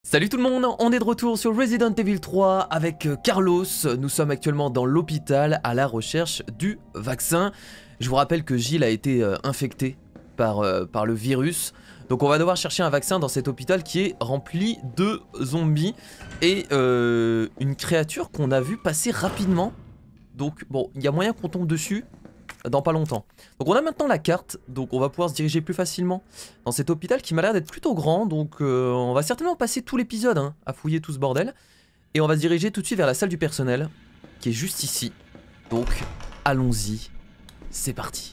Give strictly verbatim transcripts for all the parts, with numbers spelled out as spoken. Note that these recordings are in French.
Salut tout le monde, on est de retour sur Resident Evil trois avec Carlos. Nous sommes actuellement dans l'hôpital à la recherche du vaccin. Je vous rappelle que Gilles a été euh, infecté par, euh, par le virus. Donc on va devoir chercher un vaccin dans cet hôpital qui est rempli de zombies. Et euh, une créature qu'on a vu passer rapidement. Donc bon, il y a moyen qu'on tombe dessus dans pas longtemps. Donc on a maintenant la carte, donc on va pouvoir se diriger plus facilement dans cet hôpital qui m'a l'air d'être plutôt grand. Donc euh, on va certainement passer tout l'épisode hein, à fouiller tout ce bordel. Et on va se diriger tout de suite vers la salle du personnel qui est juste ici. Donc allons-y, c'est parti.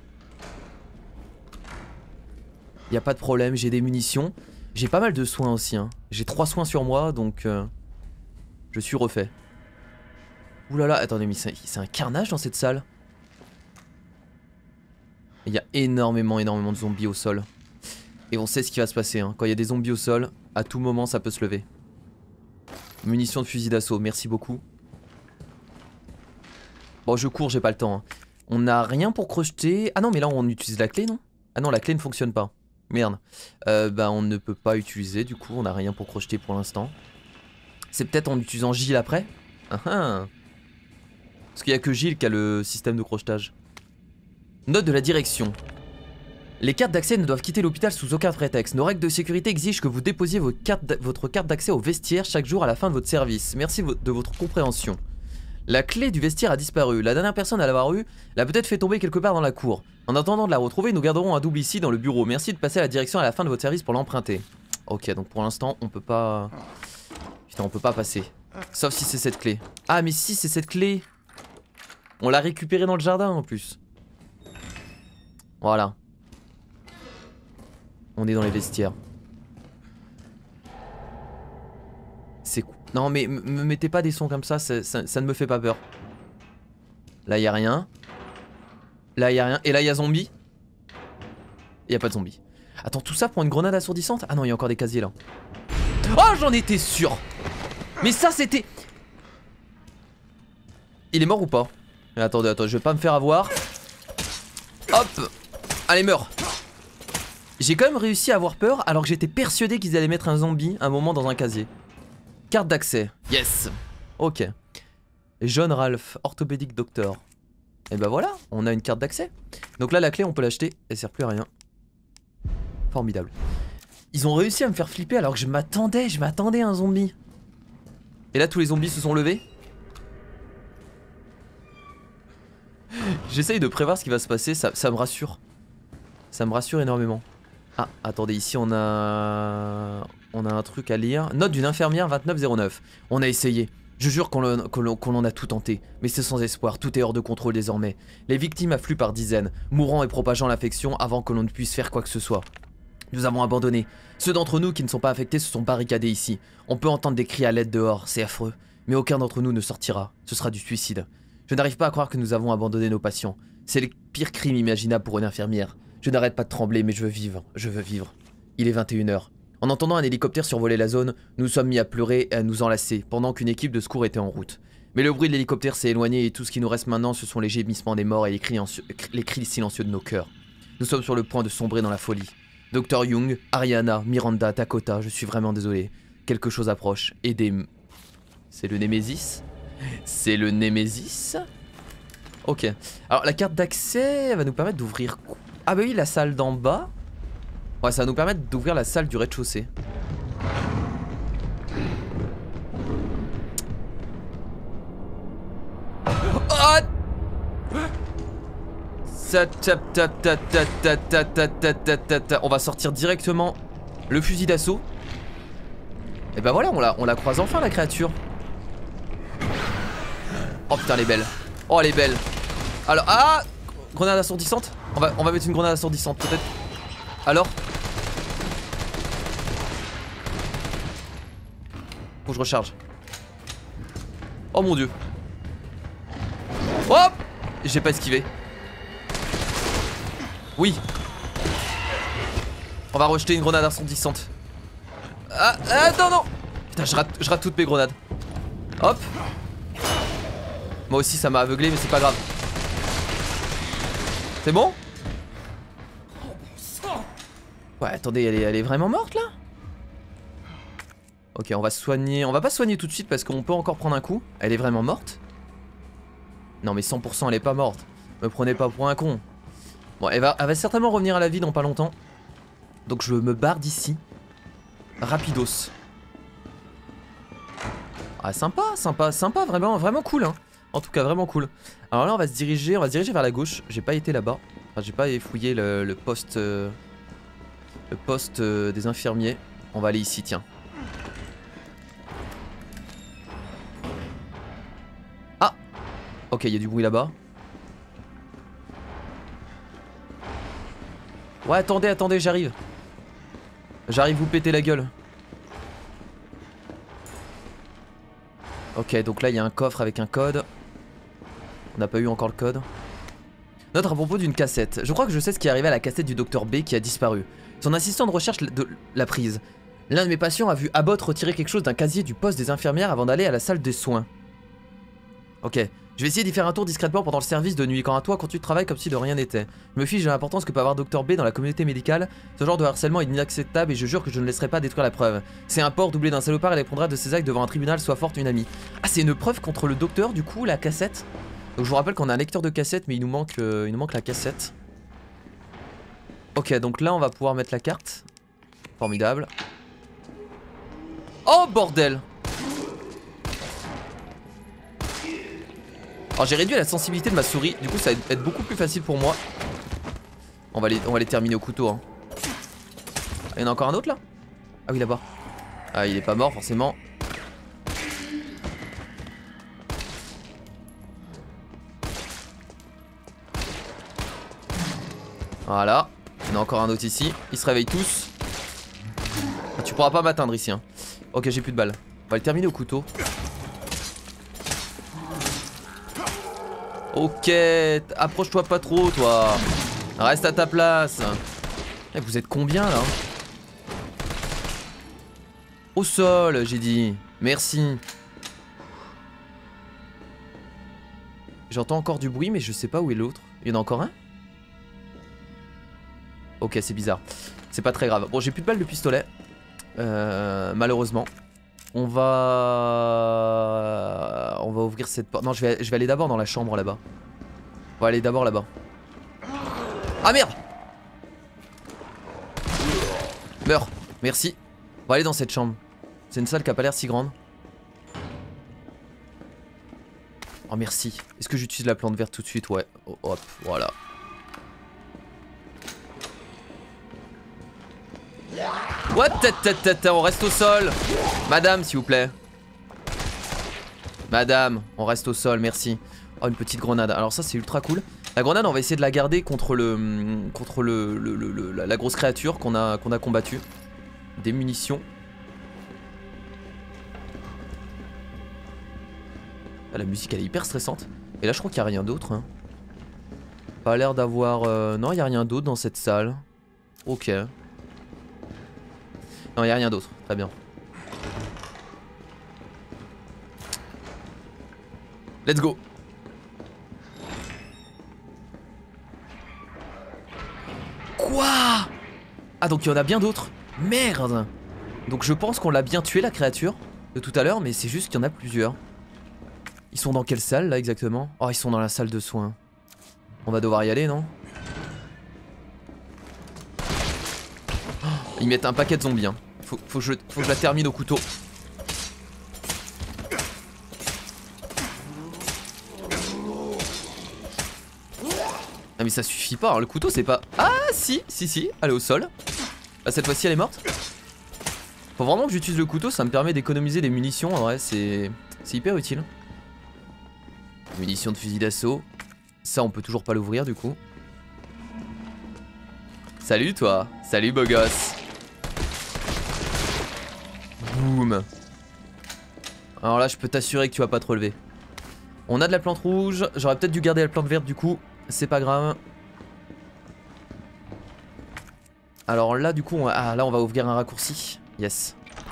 Il n'y a pas de problème, j'ai des munitions. J'ai pas mal de soins aussi, hein. J'ai trois soins sur moi, donc euh, je suis refait. Ouh là là, attendez, mais c'est un carnage dans cette salle. Il y a énormément, énormément de zombies au sol. Et on sait ce qui va se passer, hein. Quand il y a des zombies au sol, à tout moment ça peut se lever. Munitions de fusil d'assaut, merci beaucoup. Bon, je cours, j'ai pas le temps, hein. On n'a rien pour crocheter. Ah non, mais là on utilise la clé, non? Ah non, la clé ne fonctionne pas. Merde. Euh, bah on ne peut pas utiliser, du coup on n'a rien pour crocheter pour l'instant. C'est peut-être en utilisant Gilles après? Ah ah. Parce qu'il n'y a que Gilles qui a le système de crochetage. Note de la direction. Les cartes d'accès ne doivent quitter l'hôpital sous aucun prétexte. Nos règles de sécurité exigent que vous déposiez votre carte d'accès au vestiaire chaque jour à la fin de votre service. Merci de votre compréhension. La clé du vestiaire a disparu. La dernière personne à l'avoir eue l'a peut-être fait tomber quelque part dans la cour. En attendant de la retrouver, nous garderons un double ici dans le bureau. Merci de passer à la direction à la fin de votre service pour l'emprunter. Ok, donc pour l'instant, on peut pas... Putain, on peut pas passer. Sauf si c'est cette clé. Ah, mais si c'est cette clé. On l'a récupérée dans le jardin en plus. Voilà. On est dans les vestiaires. C'est cool. Non mais me mettez pas des sons comme ça, ça, ça, ça ne me fait pas peur. Là y a rien. Là y a rien. Et là y a zombie. Y a pas de zombie. Attends, tout ça pour une grenade assourdissante? Ah non, il y a encore des casiers là. Oh, j'en étais sûr. Mais ça c'était... Il est mort ou pas? Mais attendez, attends, je vais pas me faire avoir. Hop. Allez, meurs. J'ai quand même réussi à avoir peur alors que j'étais persuadé qu'ils allaient mettre un zombie un moment dans un casier. Carte d'accès. Yes. Ok. John Ralph, orthopédique docteur. Et ben voilà, on a une carte d'accès. Donc là, la clé, on peut l'acheter. Elle sert plus à rien. Formidable. Ils ont réussi à me faire flipper alors que je m'attendais, je m'attendais à un zombie. Et là, tous les zombies se sont levés. J'essaye de prévoir ce qui va se passer, ça, ça me rassure. Ça me rassure énormément. Ah, attendez, ici on a... On a un truc à lire. Note d'une infirmière vingt-neuf zéro neuf. On a essayé. Je jure qu'on en a tout tenté. Mais c'est sans espoir, tout est hors de contrôle désormais. Les victimes affluent par dizaines, mourant et propageant l'infection avant que l'on ne puisse faire quoi que ce soit. Nous avons abandonné. Ceux d'entre nous qui ne sont pas infectés se sont barricadés ici. On peut entendre des cris à l'aide dehors, c'est affreux. Mais aucun d'entre nous ne sortira. Ce sera du suicide. Je n'arrive pas à croire que nous avons abandonné nos patients. C'est le pire crime imaginable pour une infirmière. Je n'arrête pas de trembler, mais je veux vivre, je veux vivre. Il est vingt et une heures. En entendant un hélicoptère survoler la zone, nous nous sommes mis à pleurer et à nous enlacer, pendant qu'une équipe de secours était en route. Mais le bruit de l'hélicoptère s'est éloigné et tout ce qui nous reste maintenant, ce sont les gémissements des morts et les cris, les cris silencieux de nos cœurs. Nous sommes sur le point de sombrer dans la folie. Docteur Young, Ariana, Miranda, Dakota, je suis vraiment désolé. Quelque chose approche. Aidez... C'est le Némésis? C'est le Némésis? Ok. Alors la carte d'accès va nous permettre d'ouvrir... Ah bah oui, la salle d'en bas. Ouais, ça va nous permettre d'ouvrir la salle du rez-de-chaussée. Oh, on va sortir directement le fusil d'assaut. Et bah voilà, on la, on la croise enfin la créature. Oh putain, elle est belle. Oh, elle est belle. Alors, ah, grenade assourdissante. On va, on va mettre une grenade assourdissante peut-être. Alors, faut que je recharge. Oh mon dieu. Hop. J'ai pas esquivé. Oui. On va rejeter une grenade assourdissante. Ah, ah non non. Putain, je rate, je rate toutes mes grenades. Hop. Moi aussi ça m'a aveuglé mais c'est pas grave. C'est bon? Ouais, attendez, elle est, elle est vraiment morte là? Ok, on va se soigner. On va pas se soigner tout de suite parce qu'on peut encore prendre un coup. Elle est vraiment morte? Non mais cent pour cent elle est pas morte. Me prenez pas pour un con. Bon, elle va, elle va certainement revenir à la vie dans pas longtemps. Donc je me barre d'ici. Rapidos. Ah sympa, sympa, sympa, vraiment, vraiment cool hein. En tout cas vraiment cool. Alors là on va se diriger, on va se diriger vers la gauche. J'ai pas été là-bas. Enfin j'ai pas fouillé le, le poste euh, Le poste euh, des infirmiers. On va aller ici, tiens. Ah. Ok, il y a du bruit là-bas. Ouais attendez, attendez, j'arrive. J'arrive vous péter la gueule. Ok, donc là il y a un coffre avec un code. On n'a pas eu encore le code. Note à propos d'une cassette. Je crois que je sais ce qui est arrivé à la cassette du docteur B qui a disparu. Son assistant de recherche de l'a prise. L'un de mes patients a vu Abbott retirer quelque chose d'un casier du poste des infirmières avant d'aller à la salle des soins. Ok. Je vais essayer d'y faire un tour discrètement pendant le service de nuit. Quant à toi, quand tu travailles comme si de rien n'était. Je me fiche de l'importance que peut avoir docteur B dans la communauté médicale. Ce genre de harcèlement est inacceptable et je jure que je ne laisserai pas détruire la preuve. C'est un porc doublé d'un salopard et répondra de ses actes devant un tribunal, soit forte une amie. Ah, c'est une preuve contre le docteur, du coup, la cassette. Donc je vous rappelle qu'on a un lecteur de cassette, mais il nous manque, euh, il nous manque la cassette. Ok, donc là, on va pouvoir mettre la carte. Formidable. Oh, bordel! Alors j'ai réduit la sensibilité de ma souris, du coup ça va être beaucoup plus facile pour moi. On va les, on va les terminer au couteau hein. Ah, il y en a encore un autre là? Ah oui là-bas. Ah il est pas mort forcément. Voilà. Il y en a encore un autre ici. Ils se réveillent tous. Ah, tu pourras pas m'atteindre ici hein. Ok j'ai plus de balles. On va le terminer au couteau. Ok, approche-toi pas trop toi. Reste à ta place. Eh, vous êtes combien là? Au sol, j'ai dit. Merci. J'entends encore du bruit mais je sais pas où est l'autre. Il y en a encore un? Ok, c'est bizarre. C'est pas très grave. Bon, j'ai plus de balles de pistolet. Euh, malheureusement. On va... On va ouvrir cette porte. Non, je vais, je vais aller d'abord dans la chambre là-bas. On va aller d'abord là-bas. Ah merde! Meurs. Merci. On va aller dans cette chambre. C'est une salle qui a pas l'air si grande. Oh merci. Est-ce que j'utilise la plante verte tout de suite? Ouais. Oh, hop, voilà. What? On reste au sol. Madame, s'il vous plaît. Madame, on reste au sol, merci. Oh, une petite grenade. Alors ça, c'est ultra cool. La grenade, on va essayer de la garder contre le contre le, le, le, le la, la grosse créature qu'on a qu'on a combattue. Des munitions. Ah, la musique, elle est hyper stressante. Et là, je crois qu'il n'y a rien d'autre. Hein. Pas l'air d'avoir... Euh... Non, il n'y a rien d'autre dans cette salle. Ok. Non, il n'y a rien d'autre. Très bien. Let's go. Quoi? Ah, donc il y en a bien d'autres. Merde. Donc je pense qu'on l'a bien tué, la créature, de tout à l'heure, mais c'est juste qu'il y en a plusieurs. Ils sont dans quelle salle, là, exactement? Oh, ils sont dans la salle de soins. On va devoir y aller, non? Oh, ils mettent un paquet de zombies, hein. Faut, faut, que je, faut que je la termine au couteau. Ah mais ça suffit pas, hein. Le couteau c'est pas... Ah si, si, si, elle est au sol. Bah, cette fois-ci elle est morte. Faut vraiment que j'utilise le couteau, ça me permet d'économiser des munitions, en vrai c'est... C'est hyper utile. Munitions de fusil d'assaut. Ça on peut toujours pas l'ouvrir du coup. Salut toi, salut beau gosse. Boum. Alors là je peux t'assurer que tu vas pas te relever. On a de la plante rouge, j'aurais peut-être dû garder la plante verte du coup. C'est pas grave. Alors là du coup on va... Ah, là on va ouvrir un raccourci. Yes.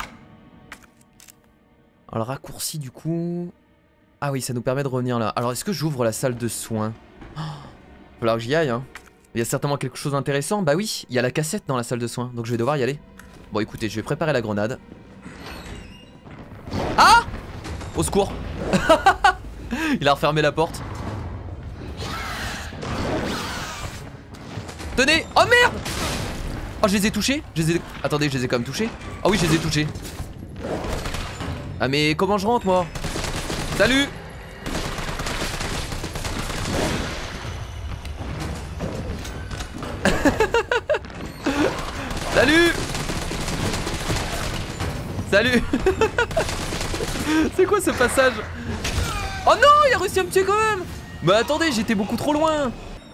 Alors le raccourci du coup... Ah oui ça nous permet de revenir là. Alors est-ce que j'ouvre la salle de soins? Oh, il va falloir que j'y aille hein. Il y a certainement quelque chose d'intéressant. Bah oui, il y a la cassette dans la salle de soins. Donc je vais devoir y aller. Bon écoutez, je vais préparer la grenade. Ah! Au secours. Il a refermé la porte. Tenez. Oh merde. Oh, je les ai touchés. Je les ai... Attendez, je les ai quand même touchés. Ah oui, je les ai touchés. Ah mais comment je rentre moi? Salut. Salut. Salut. C'est quoi ce passage? Oh non, il a réussi à me tuer quand même. Mais attendez, j'étais beaucoup trop loin.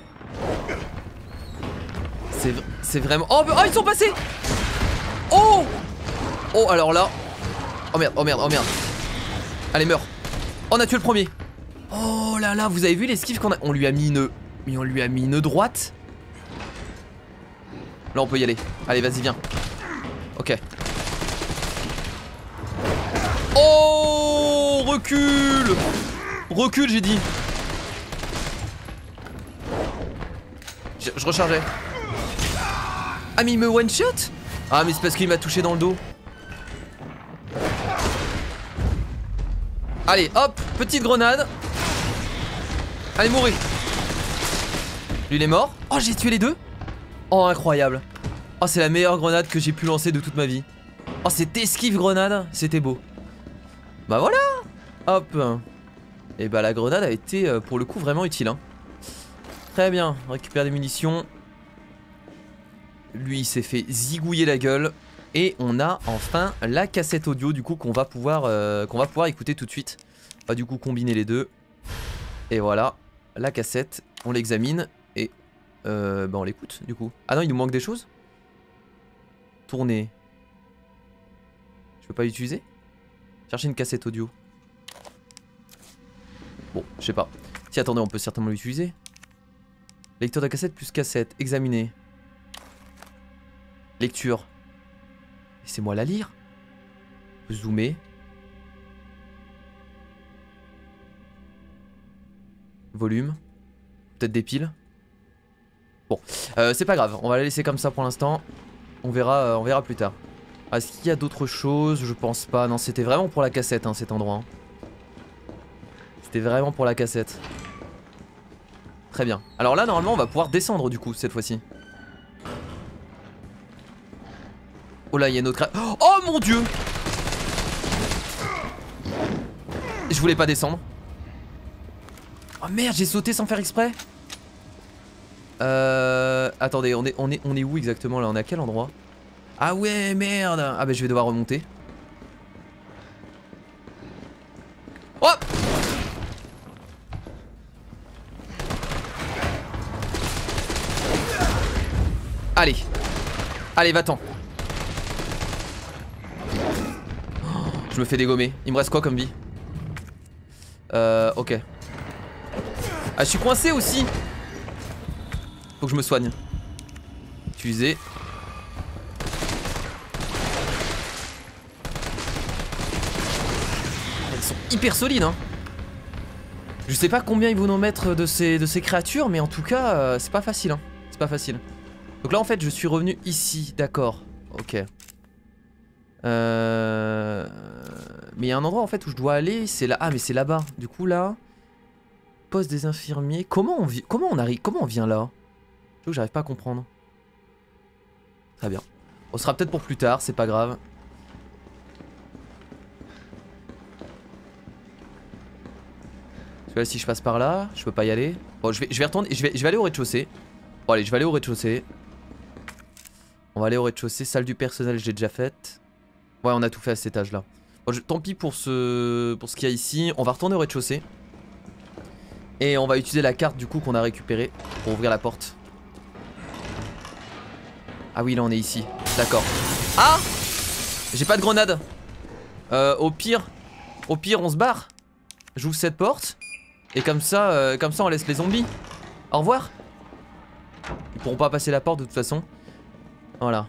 C'est c'est vraiment... Oh, oh, ils sont passés. Oh. Oh, alors là. Oh merde, oh merde, oh merde. Allez, meurs. On a tué le premier. Oh là là, vous avez vu l'esquive qu'on a... On lui a mis une... Mais on lui a mis une droite. Là, on peut y aller. Allez, vas-y, viens. Ok. Oh, recule. Recule, j'ai dit. Je, je rechargeais. Ah, mais il me one-shot. Ah, mais c'est parce qu'il m'a touché dans le dos. Allez, hop, petite grenade. Allez, mourir. Lui, il est mort. Oh, j'ai tué les deux. Oh, incroyable. Oh, c'est la meilleure grenade que j'ai pu lancer de toute ma vie. Oh, cette esquive grenade, c'était beau. Bah voilà. Hop. Et bah la grenade a été euh, pour le coup vraiment utile, hein. Très bien, on récupère des munitions. Lui, il s'est fait zigouiller la gueule. Et on a enfin la cassette audio du coup qu'on va pouvoir euh, qu'on va pouvoir écouter tout de suite. On va du coup combiner les deux. Et voilà, la cassette, on l'examine et euh, bah on l'écoute du coup. Ah non, il nous manque des choses. Tourner. Je peux pas l'utiliser? Chercher une cassette audio. Bon, je sais pas. Si, attendez, on peut certainement l'utiliser. Lecteur de cassette plus cassette. Examiner. Lecture. Laissez-moi la lire. On peut zoomer. Volume. Peut-être des piles. Bon, euh, c'est pas grave. On va la laisser comme ça pour l'instant. On verra, euh, on verra plus tard. Est-ce qu'il y a d'autres choses? Je pense pas. Non, c'était vraiment pour la cassette, hein, cet endroit. Hein. C'était vraiment pour la cassette. Très bien. Alors là, normalement, on va pouvoir descendre du coup, cette fois-ci. Oh là, il y a une autre... Oh mon dieu! Je voulais pas descendre. Oh merde, j'ai sauté sans faire exprès. Euh... Attendez, on est, on, est, on est où exactement là? On est à quel endroit? Ah ouais, merde. Ah bah je vais devoir remonter. Oh! Allez. Allez, va-t'en. Je me fais dégommer. Il me reste quoi comme vie? Euh, ok. Ah, je suis coincé aussi. Faut que je me soigne. Utiliser. Elles sont hyper solides, hein. Je sais pas combien ils vont nous mettre de ces, de ces créatures, mais en tout cas, euh, c'est pas facile, hein. C'est pas facile. Donc là, en fait, je suis revenu ici. D'accord. Ok. Euh... Mais il y a un endroit en fait où je dois aller, c'est là. Ah mais c'est là-bas. Du coup là, poste des infirmiers. Comment on vit Comment on arrive Comment on vient là? Je trouve que j'arrive pas à comprendre. Très bien. On sera peut-être pour plus tard, c'est pas grave. Parce que là, si je passe par là, je peux pas y aller. Bon, je vais, je vais retourner. Je vais, je vais aller au rez-de-chaussée. Bon allez, je vais aller au rez-de-chaussée. On va aller au rez-de-chaussée. Salle du personnel, j'ai déjà faite. Ouais, on a tout fait à cet étage là. Bon, je, tant pis pour ce, pour ce qu'il y a ici. On va retourner au rez-de-chaussée. Et on va utiliser la carte du coup qu'on a récupérée pour ouvrir la porte. Ah oui, là on est ici. D'accord. Ah! J'ai pas de grenade. Euh, au pire, au pire on se barre. J'ouvre cette porte. Et comme ça, euh, comme ça on laisse les zombies. Au revoir. Ils pourront pas passer la porte de toute façon. Voilà.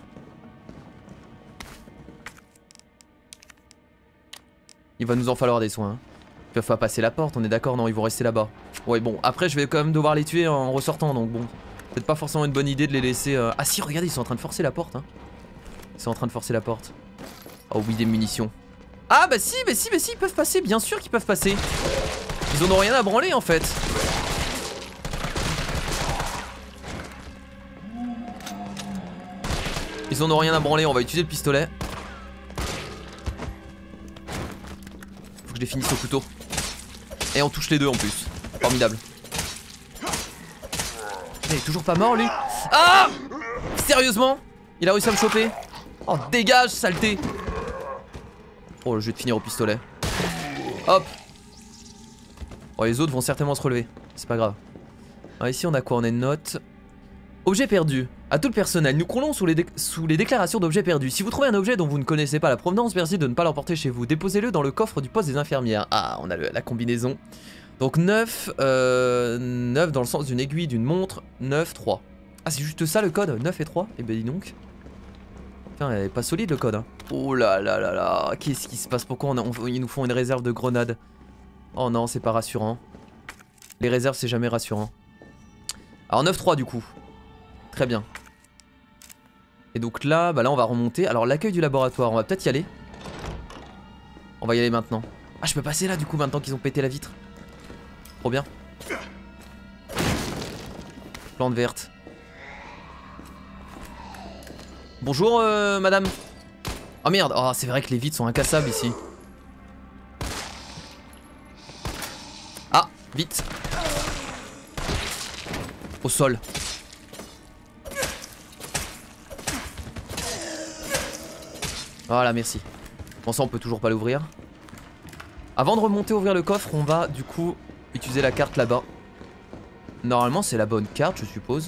Il va nous en falloir des soins. Il va falloir passer la porte, on est d'accord? Non, ils vont rester là-bas. Ouais, bon, après je vais quand même devoir les tuer en ressortant, donc bon. Peut-être pas forcément une bonne idée de les laisser... Euh... Ah si, regardez, ils sont en train de forcer la porte, hein. Ils sont en train de forcer la porte. Oh oui, des munitions. Ah bah si, bah si, bah si, ils peuvent passer, bien sûr qu'ils peuvent passer. Ils en ont rien à branler en fait. Ils en ont rien à branler, on va utiliser le pistolet. Faut que je les finisse au couteau. Et on touche les deux en plus. Formidable. Il est toujours pas mort lui. Ah! Sérieusement? Il a réussi à me choper? Oh dégage saleté. Oh je vais te finir au pistolet. Hop. Oh les autres vont certainement se relever. C'est pas grave. Alors ici on a quoi? On a une note. Objet perdu. À tout le personnel, nous croulons sous les, sous les déclarations d'objets perdus. Si vous trouvez un objet dont vous ne connaissez pas la provenance, merci de ne pas l'emporter chez vous. Déposez-le dans le coffre du poste des infirmières. Ah, on a le, la combinaison. Donc neuf, euh, neuf dans le sens d'une aiguille, d'une montre, neuf, trois. Ah, c'est juste ça le code, neuf et trois. Eh ben dis donc. Putain, elle est pas solide le code. Hein. Oh là là là là, qu'est-ce qui se passe? Pourquoi on a, on, ils nous font une réserve de grenades? Oh non, c'est pas rassurant. Les réserves, c'est jamais rassurant. Alors neuf trois du coup. Très bien. Et donc là, bah là on va remonter. Alors l'accueil du laboratoire, on va peut-être y aller. On va y aller maintenant. Ah je peux passer là du coup maintenant qu'ils ont pété la vitre. Trop bien. Plante verte. Bonjour euh, madame. Oh merde, oh c'est vrai que les vitres sont incassables ici. Ah, vite. Au sol. Voilà, merci. Bon, ça, on peut toujours pas l'ouvrir. Avant de remonter ouvrir le coffre, on va du coup utiliser la carte là-bas. Normalement, c'est la bonne carte, je suppose.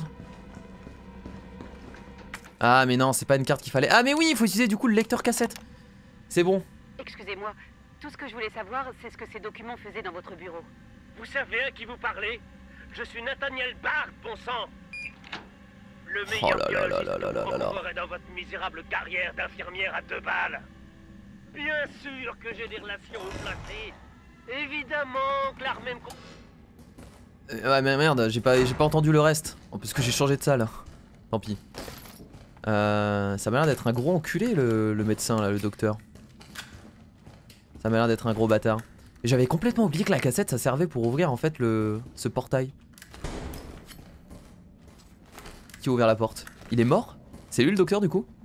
Ah, mais non, c'est pas une carte qu'il fallait. Ah, mais oui, il faut utiliser du coup le lecteur cassette. C'est bon. Excusez-moi, tout ce que je voulais savoir, c'est ce que ces documents faisaient dans votre bureau. Vous savez à qui vous parlez? Je suis Nathaniel Bard, bon sang. Le meilleur Oh là là là là là là là là. biologiste dans votre misérable carrière d'infirmière à deux balles. Bien sûr que j'ai des relations au placé. Évidemment que l'armée me... Euh, ouais, mais merde, j'ai pas, j'ai pas entendu le reste. En plus que j'ai changé de salle. Tant pis. Euh, ça m'a l'air d'être un gros enculé le, le médecin là, le docteur. Ça m'a l'air d'être un gros bâtard. Et j'avais complètement oublié que la cassette ça servait pour ouvrir en fait le, ce portail. Qui a ouvert la porte? Il est mort? C'est lui le docteur du coup?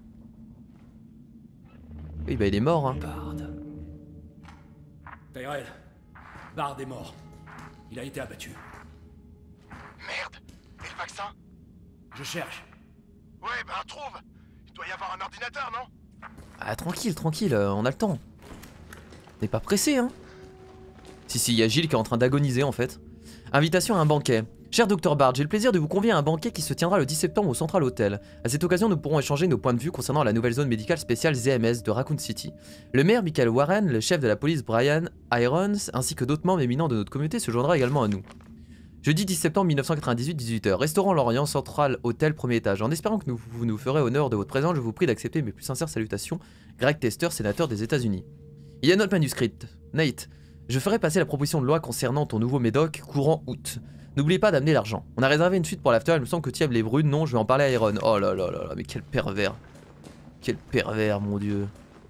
Oui bah il est mort hein. Bard. Tyrell, Bard est mort. Il a été abattu. Merde. Et le vaccin? Je cherche. Ouais, ben trouve. Il doit y avoir un ordinateur, non? Ah tranquille, tranquille, euh, on a le temps. On n'est pas pressé hein. Si si, il y a Gilles qui est en train d'agoniser en fait. Invitation à un banquet. Cher docteur Bard, j'ai le plaisir de vous convier à un banquet qui se tiendra le dix septembre au Central Hotel. À cette occasion, nous pourrons échanger nos points de vue concernant la nouvelle zone médicale spéciale Z M S de Raccoon City. Le maire Michael Warren, le chef de la police Brian Irons, ainsi que d'autres membres éminents de notre communauté se joindra également à nous. Jeudi dix septembre mille neuf cent quatre-vingt-dix-huit, dix-huit heures, restaurant Lorient, Central Hotel, premier étage. En espérant que nous, vous nous ferez honneur de votre présence, je vous prie d'accepter mes plus sincères salutations. Greg Tester, sénateur des États-Unis. Il y a notre manuscrit. Nate, je ferai passer la proposition de loi concernant ton nouveau médoc courant août. N'oubliez pas d'amener l'argent. On a réservé une suite pour l'after, il me semble que tu aimes les brunes. Non, je vais en parler à Iron. Oh là là là là, mais quel pervers. Quel pervers, mon dieu.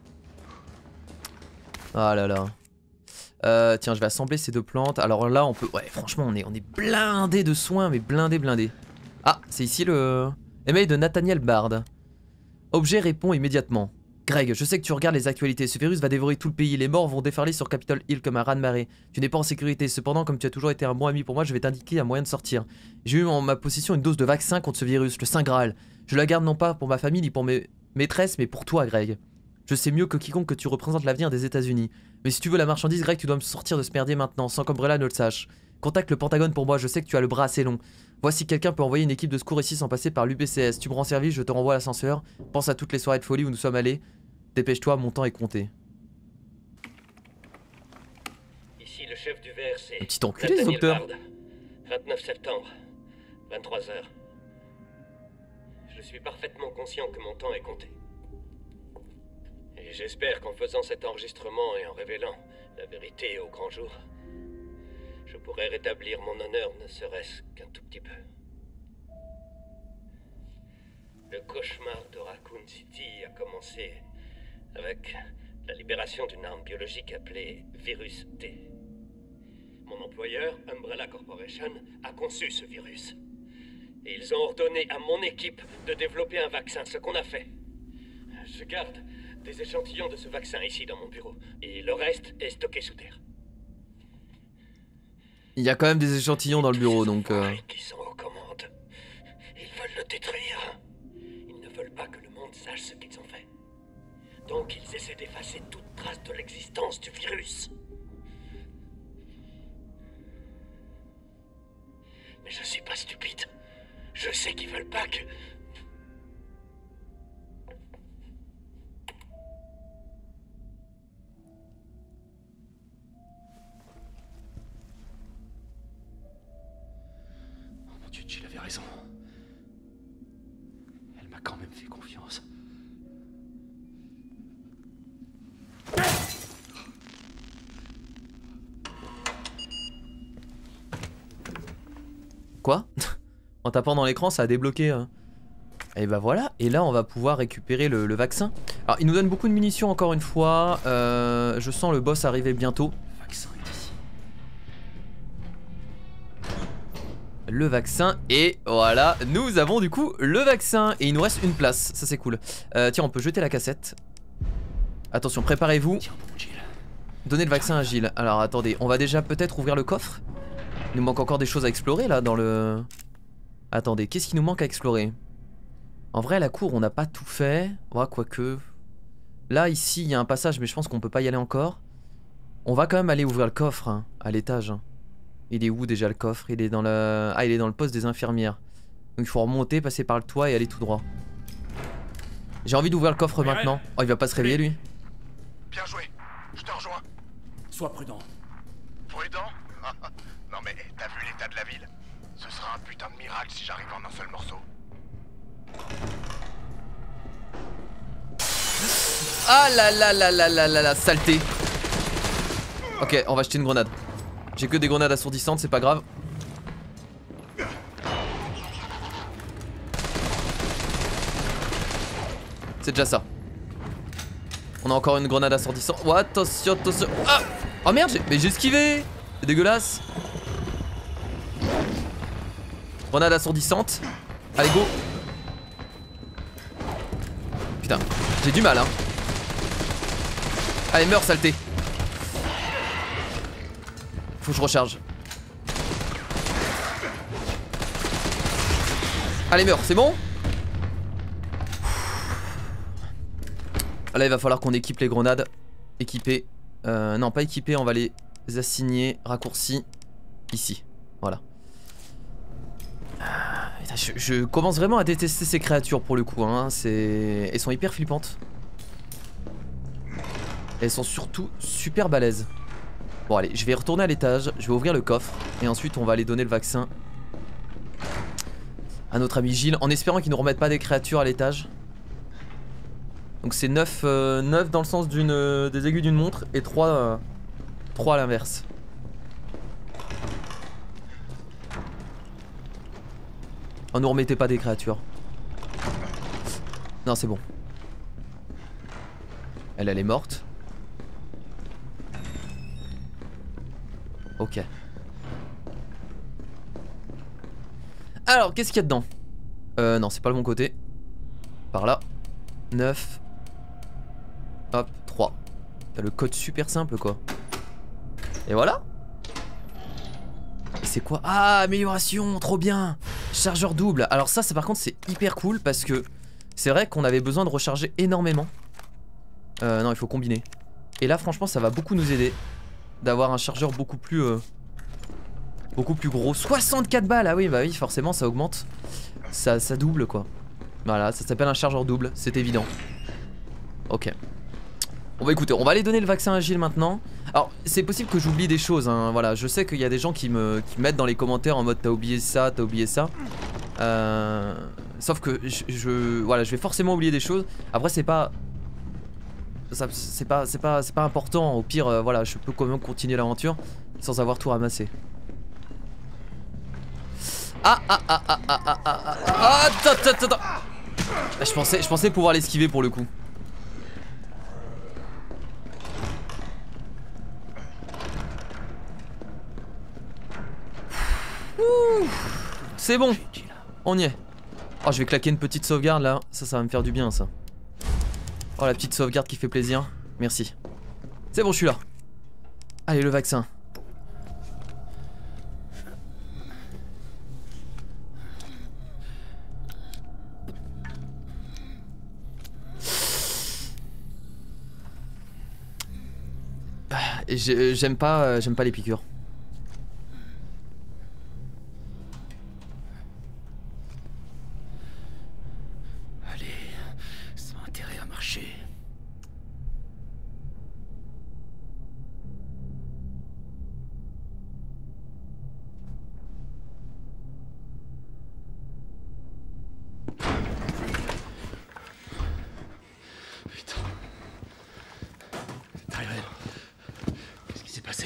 Ah là là. Euh, tiens, je vais assembler ces deux plantes. Alors là, on peut... Ouais, franchement, on est, on est blindé de soins, mais blindé, blindé. Ah, c'est ici le... Email de Nathaniel Bard. Objet répond immédiatement. Greg, je sais que tu regardes les actualités. Ce virus va dévorer tout le pays. Les morts vont déferler sur Capitol Hill comme un raz-de-marée. Tu n'es pas en sécurité. Cependant, comme tu as toujours été un bon ami pour moi, je vais t'indiquer un moyen de sortir. J'ai eu en ma possession une dose de vaccin contre ce virus, le Saint Graal. Je la garde non pas pour ma famille ni pour mes maîtresses, mais pour toi, Greg. Je sais mieux que quiconque que tu représentes l'avenir des États-Unis. Mais si tu veux la marchandise, Greg, tu dois me sortir de ce merdier maintenant, sans qu'Umbrella ne le sache. Contacte le Pentagone pour moi, je sais que tu as le bras assez long. Voici quelqu'un peut envoyer une équipe de secours ici sans passer par l'U B C S. Tu me rends service, je te renvoie à l'ascenseur. Pense à toutes les soirées de folie où nous sommes allés. Dépêche-toi, mon temps est compté. Ici le chef du V R C. Un petit enculé, ce docteur. vingt-neuf septembre, vingt-trois heures. Je suis parfaitement conscient que mon temps est compté. Et j'espère qu'en faisant cet enregistrement et en révélant la vérité au grand jour, je pourrai rétablir mon honneur ne serait-ce qu'un tout petit peu. Le cauchemar de Raccoon City a commencé avec La libération d'une arme biologique appelée Virus T. Mon employeur, Umbrella Corporation, a conçu ce virus. Et ils ont ordonné à mon équipe de développer un vaccin, ce qu'on a fait. Je garde des échantillons de ce vaccin ici dans mon bureau. Et le reste est stocké sous terre. Il y a quand même des échantillons dans le bureau, donc... Euh... qui sont aux commandes. Ils veulent le détruire. Ils ne veulent pas que le monde sache ce qu'ils ont fait. Donc ils essaient d'effacer toute trace de l'existence du virus. Mais je suis pas stupide. Je sais qu'ils veulent pas que... Oh mon Dieu, Jill avait raison. Elle m'a quand même fait confiance. Quoi? En tapant dans l'écran, ça a débloqué. Hein. Et bah voilà, et là on va pouvoir récupérer le, le vaccin. Alors il nous donne beaucoup de munitions encore une fois. Euh, je sens le boss arriver bientôt. Le vaccin est ici. Le vaccin, et voilà, nous avons du coup le vaccin. Et il nous reste une place, ça c'est cool. Euh, tiens, on peut jeter la cassette. Attention, préparez-vous. Tiens bon, Jill. Donnez le vaccin à Jill. Alors attendez, on va déjà peut-être ouvrir le coffre. Il nous manque encore des choses à explorer là dans le... Attendez, qu'est-ce qui nous manque à explorer? En vrai, la cour, on n'a pas tout fait. Ouais, quoique... Là, ici, il y a un passage, mais je pense qu'on peut pas y aller encore. On va quand même aller ouvrir le coffre, hein, à l'étage. Il est où déjà le coffre? Il est dans le... Ah, il est dans le poste des infirmières. Donc il faut remonter, passer par le toit et aller tout droit. J'ai envie d'ouvrir le coffre maintenant. Oh, il va pas se réveiller, lui? Bien joué. Je te rejoins. Sois prudent. Prudent? Non mais t'as vu l'état de la ville? Ce sera un putain de miracle si j'arrive en un seul morceau. Ah là là là là là là là, saleté. Ok, on va jeter une grenade. J'ai que des grenades assourdissantes, c'est pas grave. C'est déjà ça. On a encore une grenade assourdissante. Oh, attention, attention. Ah oh merde, mais j'ai esquivé. C'est dégueulasse. Grenade assourdissante. Allez, go. Putain, j'ai du mal, hein. Allez, meurs, saleté. Faut que je recharge. Allez, meurs, c'est bon? Là, il va falloir qu'on équipe les grenades. Équiper. Euh, non, pas équiper, on va les assigner. Raccourci. Ici. Voilà. Je, je commence vraiment à détester ces créatures pour le coup, hein. C'est... Elles sont hyper flippantes. Elles sont surtout super balèzes. Bon allez, je vais retourner à l'étage, je vais ouvrir le coffre. Et ensuite on va aller donner le vaccin à notre ami Gilles, en espérant qu'il ne remette pas des créatures à l'étage. Donc c'est neuf, euh, neuf dans le sens d'une, euh, des aiguilles d'une montre. Et trois, euh, trois à l'inverse. Oh, ne remettez pas des créatures. Non, c'est bon. Elle, elle est morte. Ok. Alors, qu'est-ce qu'il y a dedans? Euh, non, c'est pas le bon côté. Par là. neuf. Hop, trois. T'as le code super simple, quoi. Et voilà. C'est quoi? Ah, amélioration, trop bien. Chargeur double. Alors ça, c'est par contre, c'est hyper cool parce que c'est vrai qu'on avait besoin de recharger énormément. Euh, non, il faut combiner. Et là, franchement, ça va beaucoup nous aider d'avoir un chargeur beaucoup plus euh, beaucoup plus gros. soixante-quatre balles. Ah oui, bah oui, forcément, ça augmente. Ça, ça double, quoi. Voilà, ça s'appelle un chargeur double, c'est évident. Ok. Bon bah écoutez, on va aller donner le vaccin à Gilles maintenant. Alors c'est possible que j'oublie des choses, hein. Voilà, je sais qu'il y a des gens qui me qui mettent dans les commentaires en mode t'as oublié ça, t'as oublié ça. Euh... Sauf que je, je voilà, je vais forcément oublier des choses. Après c'est pas c'est pas c'est pas c'est pas important. Au pire, euh, voilà, je peux quand même continuer l'aventure sans avoir tout ramassé. Ah ah ah ah ah ah ah ah ah attends attends attends. Je pensais je pensais pouvoir l'esquiver pour le coup. Ouh, c'est bon. On y est. Oh, je vais claquer une petite sauvegarde là. Ça, ça va me faire du bien ça. Oh, la petite sauvegarde qui fait plaisir. Merci. C'est bon, je suis là. Allez, le vaccin. J'aime pas, j'aime pas les piqûres. Allez, ça a intérêt à marcher. Putain. Tyrell. Qu'est-ce qui s'est passé?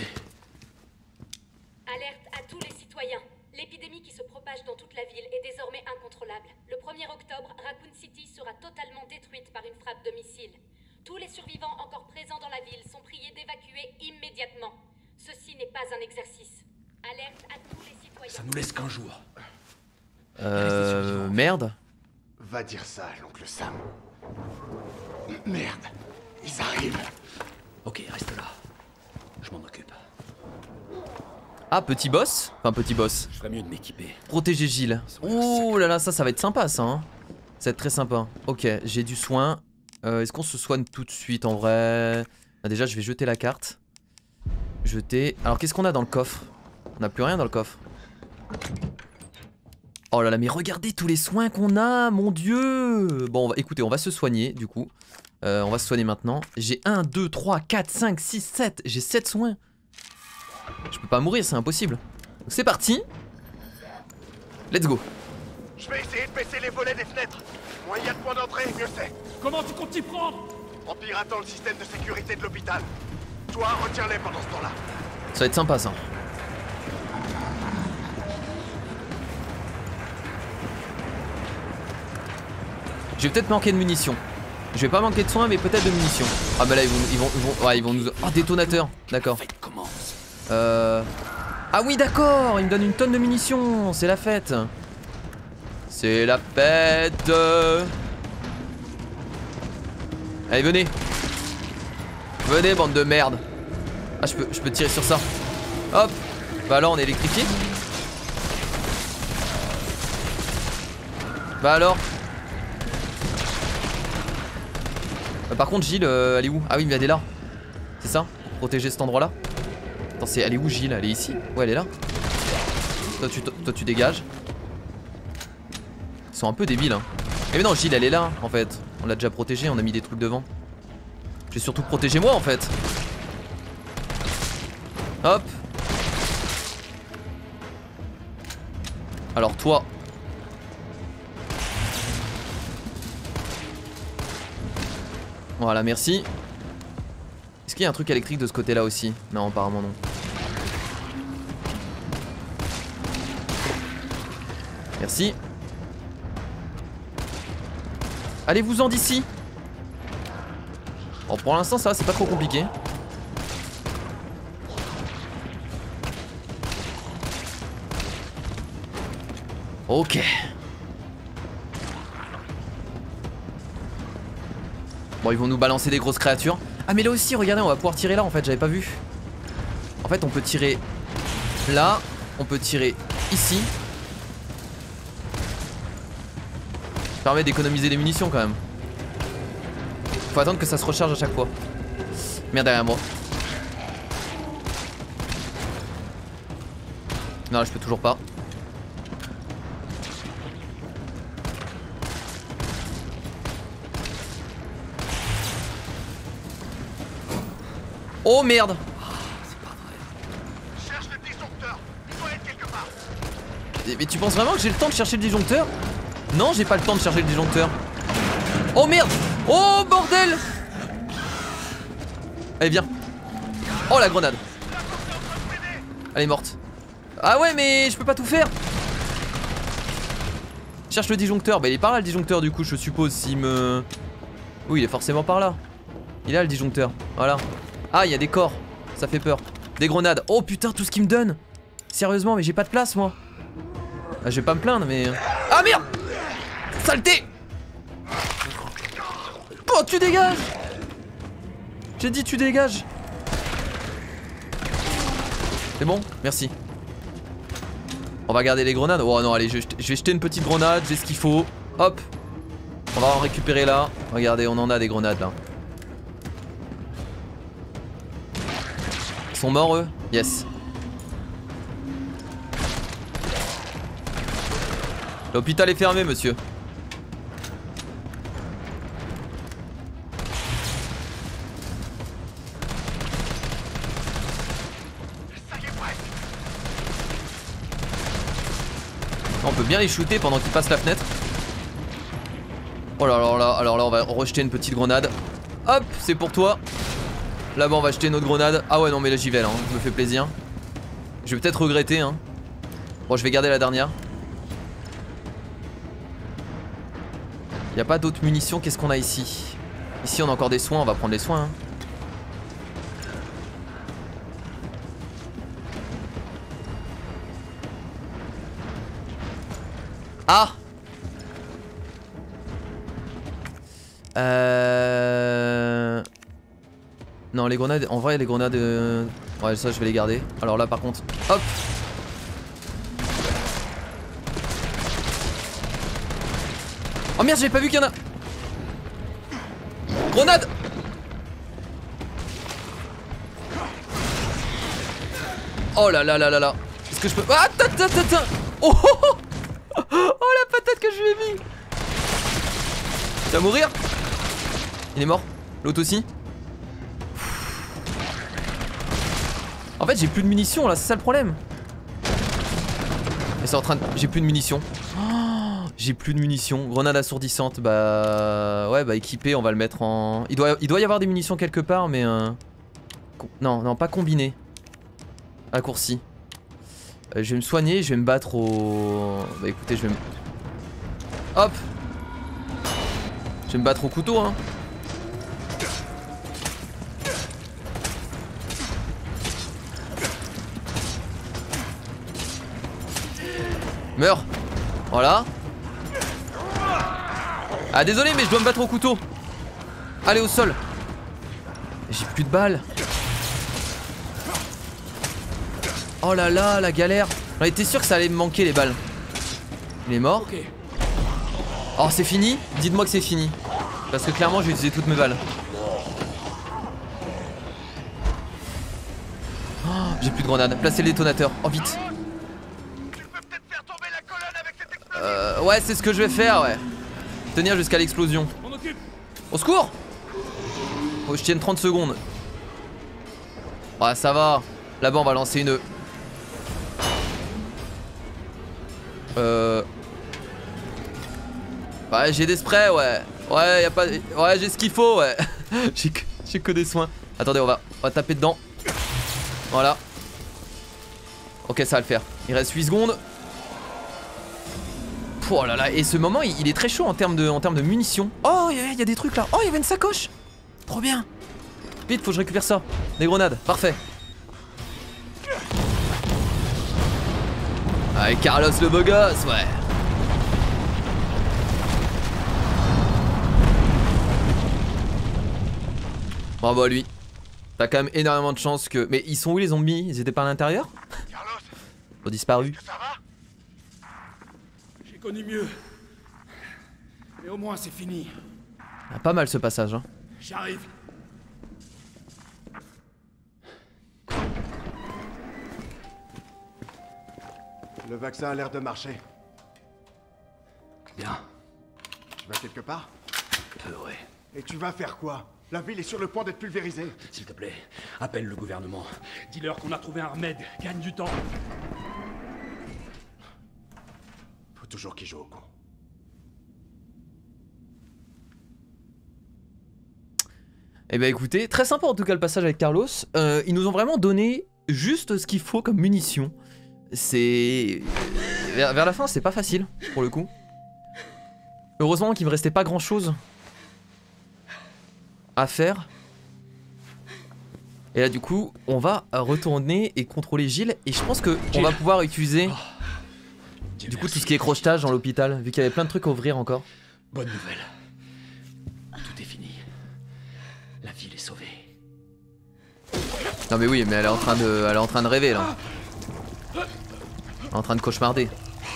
Alerte à tous les citoyens. L'épidémie qui se propage dans toute la ville est désormais incontrôlable. Le premier octobre, Raccoon City sera totalement détruite par une frappe de missile. Tous les survivants encore présents dans la ville sont priés d'évacuer immédiatement. Ceci n'est pas un exercice. Alerte à tous les citoyens. Ça nous laisse qu'un jour. Euh... Merde. Va dire ça à l'oncle Sam. Merde, ils arrivent. Ok, reste là. Je m'en occupe. Ah, petit boss. Enfin, petit boss. Je ferais mieux de m'équiper. Protéger Gilles. Oh là là, ça, ça va être sympa ça. Hein. Ça va être très sympa. Ok, j'ai du soin. Euh, Est-ce qu'on se soigne tout de suite en vrai? Ah, déjà, je vais jeter la carte. Jeter. Alors, qu'est-ce qu'on a dans le coffre? On n'a plus rien dans le coffre. Oh là là, mais regardez tous les soins qu'on a, mon dieu. Bon, on va, écoutez, on va se soigner du coup. Euh, on va se soigner maintenant. J'ai un, deux, trois, quatre, cinq, six, sept. J'ai sept soins. Je peux pas mourir, c'est impossible. C'est parti. Let's go. Je vais essayer de baisser les volets des fenêtres. Moins il y a de points d'entrée, mieux c'est. Comment tu comptes t'y prendre? En piratant le système de sécurité de l'hôpital. Toi, retiens-les pendant ce temps-là. Ça va être sympa ça. Je vais peut-être manquer de munitions. Je vais pas manquer de soins, mais peut-être de munitions. Ah bah là ils vont, ils vont, ils vont, ouais, ils vont nous. Oh, détonateur. D'accord. Euh. Ah oui, d'accord. Ils me donnent une tonne de munitions. C'est la fête. C'est la fête. Allez, venez. Venez, bande de merde. Ah, je peux, je peux tirer sur ça. Hop. Bah alors, on est électrifié. Bah alors. Euh, par contre, Gilles, euh, elle est où? Ah oui, mais elle est là. C'est ça? Pour protéger cet endroit-là. Attends, c'est, elle est où Gilles? Elle est ici? Ouais, elle est là. Toi, tu, toi, tu dégages. Ils sont un peu débiles, hein. Mais non, Gilles, elle est là, en fait. On l'a déjà protégée, on a mis des trucs devant. J'ai surtout protégé moi, en fait. Hop. Alors, toi. Voilà, merci. Est-ce qu'il y a un truc électrique de ce côté-là aussi? Non, apparemment non. Merci. Allez-vous-en d'ici. Bon, pour l'instant, ça va, c'est pas trop compliqué. Ok. Bon, ils vont nous balancer des grosses créatures. Ah, mais là aussi, regardez, on va pouvoir tirer là, en fait, j'avais pas vu. En fait, on peut tirer là. On peut tirer ici. Ça permet d'économiser des munitions, quand même. Faut attendre que ça se recharge à chaque fois. Merde, derrière moi. Non, là, je peux toujours pas. Oh merde! Cherche le disjoncteur. Il doit être quelque part. Mais tu penses vraiment que j'ai le temps de chercher le disjoncteur? Non, j'ai pas le temps de chercher le disjoncteur. Oh merde! Oh bordel! Allez, viens. Oh la grenade. Elle est morte. Ah ouais, mais je peux pas tout faire. Cherche le disjoncteur. Bah il est par là le disjoncteur du coup, je suppose. S'il me... Oui, il est forcément par là. Il est là le disjoncteur. Voilà. Ah, il y a des corps. Ça fait peur. Des grenades. Oh putain, tout ce qu'il me donne. Sérieusement, mais j'ai pas de place moi. Ah, je vais pas me plaindre, mais... Ah merde! Saleté! Oh, tu dégages! J'ai dit tu dégages! C'est bon? Merci. On va garder les grenades. Oh non, allez, je, je vais jeter une petite grenade, j'ai ce qu'il faut. Hop! On va en récupérer là. Regardez, on en a des grenades là. Ils sont morts eux? Yes. L'hôpital est fermé, monsieur. On peut bien les shooter pendant qu'ils passent la fenêtre. Oh là là là, alors là on va rejeter une petite grenade. Hop, c'est pour toi. Là-bas on va jeter une autre grenade. Ah ouais non mais là j'y vais là, hein. Je me fais plaisir. Je vais peut-être regretter hein. Bon je vais garder la dernière. Y a pas d'autres munitions, qu'est-ce qu'on a ici? Ici on a encore des soins, on va prendre les soins hein. Ah! Euh... Non les grenades, en vrai les grenades euh... ouais ça je vais les garder. Alors là par contre, hop. Oh merde j'avais pas vu qu'il y en a. Grenade. Oh là là là là là. Est-ce que je peux... Ah ta ta ta ta. Oh, oh, oh. Oh la patate que je lui ai mis. Il va mourir. Il est mort. L'autre aussi. En fait j'ai plus de munitions là, c'est ça le problème. Et c'est en train de... J'ai plus de munitions. Oh, j'ai plus de munitions. Grenade assourdissante. Bah... Ouais bah équipé on va le mettre en... Il doit, Il doit y avoir des munitions quelque part mais... Euh... Non non pas combiné. Raccourci. Euh, je vais me soigner, je vais me battre au... Bah écoutez je vais me... Hop. Je vais me battre au couteau hein. Meurs. Voilà. Ah désolé mais je dois me battre au couteau. Allez au sol. J'ai plus de balles. Oh là là la galère. On était sûr que ça allait me manquer les balles. Il est mort. Oh c'est fini. Dites-moi que c'est fini. Parce que clairement j'ai utilisé toutes mes balles. Oh, j'ai plus de grenades. Placez le détonateur. Oh vite. Euh, ouais c'est ce que je vais faire ouais. Tenir jusqu'à l'explosion. Au secours. Faut que je tienne trente secondes. Ouais ça va. Là-bas on va lancer une... Euh... Ouais j'ai des sprays ouais. Ouais y a pas... Ouais j'ai ce qu'il faut ouais. J'ai que... que des soins. Attendez on va... on va taper dedans. Voilà. Ok ça va le faire. Il reste huit secondes. Oh là là, et ce moment il, il est très chaud en termes de, en termes de munitions. Oh, il y, y a des trucs là. Oh, il y avait une sacoche. Trop bien. Vite, faut que je récupère ça. Des grenades, parfait. Allez, Carlos le beau gosse, ouais. Bravo à lui. T'as quand même énormément de chance que... Mais ils sont où les zombies? Ils étaient pas à l'intérieur? Carlos, Ils ont disparu. est-ce que ça va? J'ai connu mieux. Mais au moins c'est fini. Ah, pas mal ce passage hein. J'arrive. Le vaccin a l'air de marcher. Bien. Tu vas quelque part? Peu, ouais. Et tu vas faire quoi? La ville est sur le point d'être pulvérisée. S'il te plaît, appelle le gouvernement. Dis-leur qu'on a trouvé un remède. Gagne du temps. Faut toujours qu'ils jouent au con. Eh ben écoutez, très sympa en tout cas le passage avec Carlos. Euh, ils nous ont vraiment donné juste ce qu'il faut comme munitions. C'est... Vers, vers la fin c'est pas facile pour le coup. Heureusement qu'il me restait pas grand chose à faire. Et là du coup on va retourner et contrôler Gilles. Et je pense que on va pouvoir utiliser Dieu Du coup, merci. tout ce qui est crochetage dans l'hôpital, vu qu'il y avait plein de trucs à ouvrir encore. Bonne nouvelle. Tout est fini. La ville est sauvée. Non mais oui, mais elle est en train de, elle est en train de rêver là. Elle est en train de cauchemarder.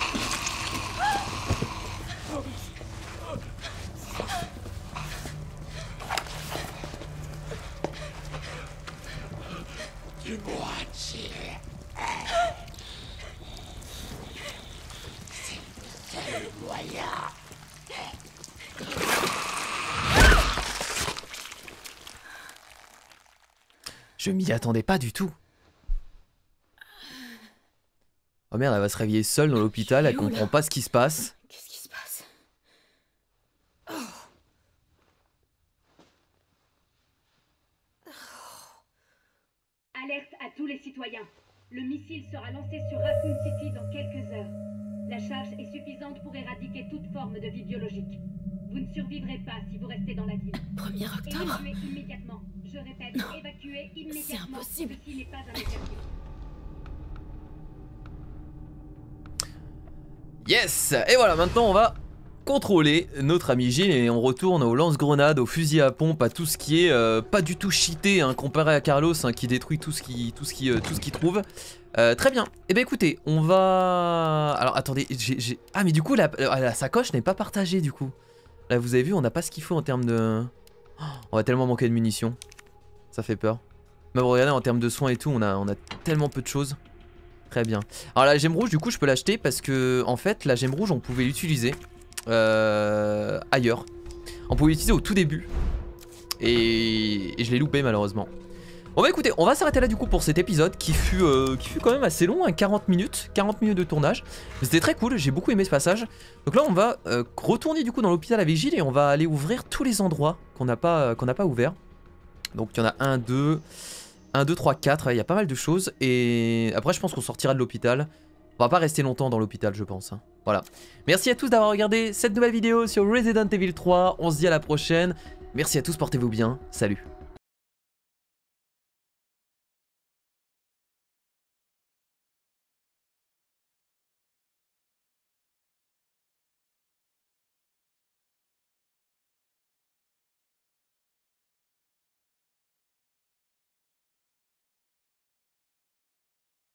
Je m'y attendais pas du tout. Oh merde, elle va se réveiller seule dans l'hôpital, elle comprend pas ce qui se passe. Qu'est-ce qui se passe? Alerte à tous les citoyens. Le missile sera lancé sur Raccoon City dans quelques heures. La charge est suffisante pour éradiquer toute forme de vie biologique. Vous ne survivrez pas si vous restez dans la ville. premier octobre? Évacuez immédiatement. Je répète, Non, évacuez immédiatement. c'est impossible. Ceci n'est pas un exercice. Yes! Et voilà, maintenant on va contrôler notre ami Gilles et on retourne au lance-grenades, au fusil à pompe, à tout ce qui est euh, pas du tout cheaté hein, comparé à Carlos hein, qui détruit tout ce qu'il tout ce qui, euh, tout ce qu'il trouve. Euh, très bien. Et eh bien écoutez, on va... Alors attendez, j'ai... Ah mais du coup la, la sacoche n'est pas partagée du coup. Là vous avez vu, on n'a pas ce qu'il faut en termes de... Oh, on va tellement manquer de munitions. Ça fait peur. Mais bon, regardez, en termes de soins et tout, on a, on a tellement peu de choses. Très bien. Alors la gemme rouge, du coup, je peux l'acheter parce que, en fait, la gemme rouge, on pouvait l'utiliser euh, ailleurs. On pouvait l'utiliser au tout début. Et, et je l'ai loupé, malheureusement. Bon bah écoutez, on va s'arrêter là du coup pour cet épisode qui fut, euh, qui fut quand même assez long, hein, quarante minutes, quarante minutes de tournage. C'était très cool, j'ai beaucoup aimé ce passage. Donc là on va euh, retourner du coup dans l'hôpital avec Gilles et on va aller ouvrir tous les endroits qu'on n'a pas, qu'on n'a pas ouverts. Donc il y en a un, deux, un, deux, trois, quatre, il y a pas mal de choses. Et après je pense qu'on sortira de l'hôpital. On va pas rester longtemps dans l'hôpital je pense. Hein. Voilà. Merci à tous d'avoir regardé cette nouvelle vidéo sur Resident Evil trois. On se dit à la prochaine. Merci à tous, portez-vous bien. Salut.